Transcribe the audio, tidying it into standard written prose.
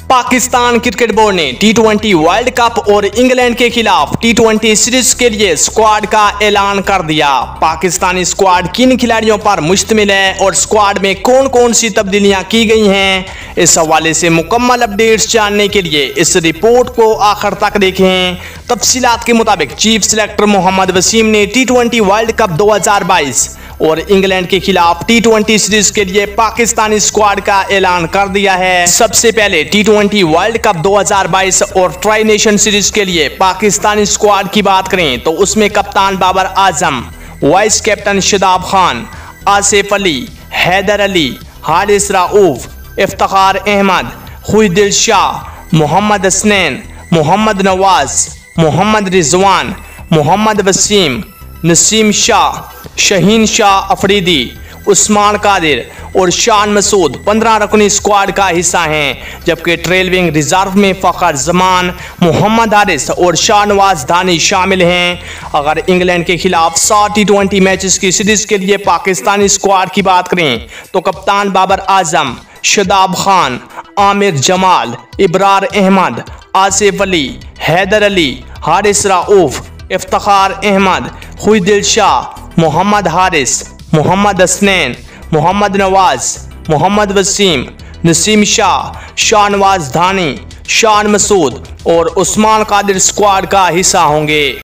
Pakistan cricket board ने टी20 world cup और इंग्लैंड के खिलाफ टी20 सीरीज के लिए स्क्वाड का ऐलान कर दिया। पाकिस्तानी स्क्वाड किन खिलाड़ियों पर मुश्तमिल है और स्क्वाड में कौन कौन सी तब्दीलियां की गई हैं, इस हवाले से मुकम्मल अपडेट्स जानने के लिए इस रिपोर्ट को आखिर तक देखें। तफसीलात के मुताबिक चीफ सिलेक्टर मोहम्मद वसीम ने टी20 वर्ल्ड कप 2022 और इंग्लैंड के खिलाफ टी20 सीरीज के लिए पाकिस्तानी स्क्वाड का ऐलान कर दिया है। सबसे पहले टी20 वर्ल्ड कप 2022 और ट्राई नेशन सीरीज के लिए पाकिस्तानी स्क्वाड की बात करें तो उसमें कप्तान बाबर आजम, वाइस कैप्टन शादाब खान, आसिफ अली, हैदर अली, हारिस रऊफ, इफ्तिखार अहमद, खुशदिल शाह, मोहम्मद हसनैन, मोहम्मद नवाज, मोहम्मद रिजवान, मोहम्मद वसीम, नसीम शाह, शहीन शाह अफरीदी, उस्मान कादिर और शान मसूद 15 रकनी स्क्वाड का हिस्सा हैं, जबकि ट्रेलविंग रिजर्व में फ़खर जमान, मोहम्मद हारिस और शाहनवाज धानी शामिल हैं। अगर इंग्लैंड के खिलाफ 100 टी20 मैचेस की सीरीज के लिए पाकिस्तानी स्क्वाड की बात करें तो कप्तान बाबर आजम, शादाब खान, आमिर जमाल, इब्रार अहमद, आसिफ अली, हैदर अली, हारिस रऊफ, इफ्तिखार अहमद, खुशदिल शाह, मोहम्मद हारिस, मोहम्मद हसनैन, मोहम्मद नवाज, मोहम्मद वसीम, नसीम शाह, शाहनवाज धानी, शान मसूद और उस्मान कादिर स्क्वाड का हिस्सा होंगे।